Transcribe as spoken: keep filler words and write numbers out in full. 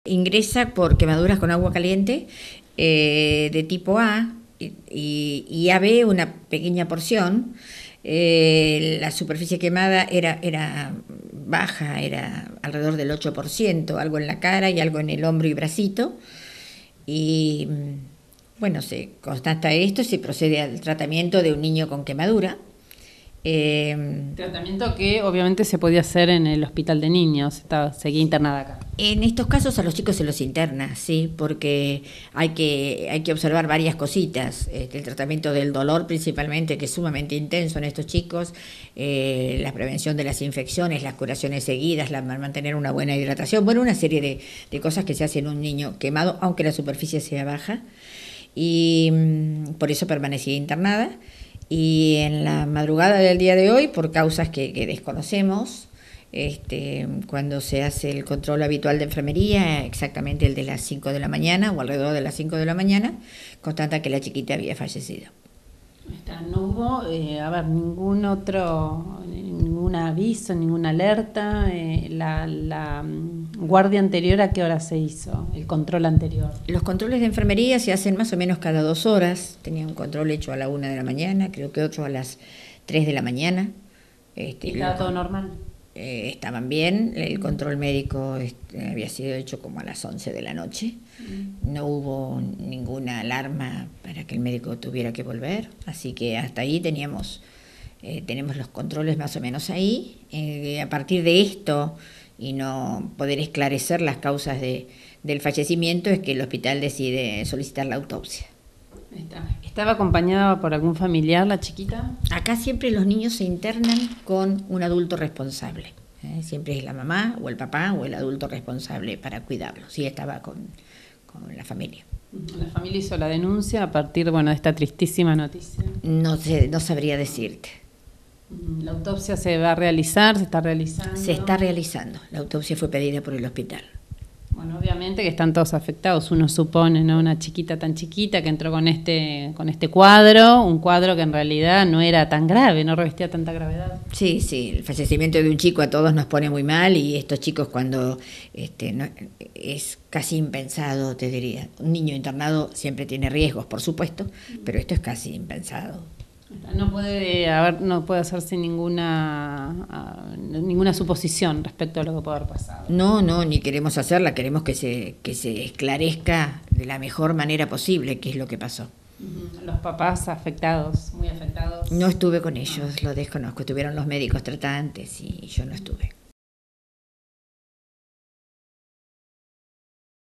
Ingresa por quemaduras con agua caliente eh, de tipo A y, y, y A B una pequeña porción. Eh, la superficie quemada era, era baja, era alrededor del ocho por ciento, algo en la cara y algo en el hombro y bracito. Y bueno, se constata esto y se procede al tratamiento de un niño con quemadura. Eh, Tratamiento que obviamente se podía hacer en el hospital de niños, estaba, seguía internada acá. En estos casos a los chicos se los interna, sí, porque hay que, hay que observar varias cositas. Este, el tratamiento del dolor principalmente, que es sumamente intenso en estos chicos, eh, la prevención de las infecciones, las curaciones seguidas, la, mantener una buena hidratación, bueno, una serie de, de cosas que se hacen en un niño quemado, aunque la superficie sea baja, y mmm, por eso permanecía internada. Y en la madrugada del día de hoy, por causas que, que desconocemos, este, cuando se hace el control habitual de enfermería, exactamente el de las cinco de la mañana o alrededor de las cinco de la mañana, constata que la chiquita había fallecido. Está, no hubo, eh, a ver, ningún otro, ningún aviso, ninguna alerta. Eh, la, la guardia anterior, ¿a qué hora se hizo? El control anterior. Los controles de enfermería se hacen más o menos cada dos horas. Tenía un control hecho a la una de la mañana, creo que otro a las tres de la mañana. Este, ¿Y estaba todo normal? Eh, estaban bien, el control médico este, había sido hecho como a las once de la noche, no hubo ninguna alarma para que el médico tuviera que volver, así que hasta ahí teníamos, eh, tenemos los controles más o menos ahí. Eh, a partir de esto y no poder esclarecer las causas de, del fallecimiento es que el hospital decide solicitar la autopsia. ¿Estaba acompañada por algún familiar la chiquita? Acá siempre los niños se internan con un adulto responsable. ¿eh? Siempre es la mamá o el papá o el adulto responsable para cuidarlos. Sí, estaba con, con la familia. ¿La familia hizo la denuncia a partir, bueno, de esta tristísima noticia? No sé, no sabría decirte. ¿La autopsia se va a realizar? ¿Se está realizando? Se está realizando. La autopsia fue pedida por el hospital. Bueno, obviamente que están todos afectados, uno supone, ¿no? Una chiquita tan chiquita que entró con este, con este cuadro, un cuadro que en realidad no era tan grave, no revestía tanta gravedad. Sí, sí, el fallecimiento de un chico a todos nos pone muy mal y estos chicos cuando este, no, es casi impensado, te diría. Un niño internado siempre tiene riesgos, por supuesto, pero esto es casi impensado. No puede haber, no puede hacerse ninguna ninguna suposición respecto a lo que puede haber pasado. No, no, ni queremos hacerla, queremos que se que se esclarezca de la mejor manera posible qué es lo que pasó. Los papás afectados, muy afectados. No estuve con ellos, lo desconozco, estuvieron los médicos tratantes y yo no estuve.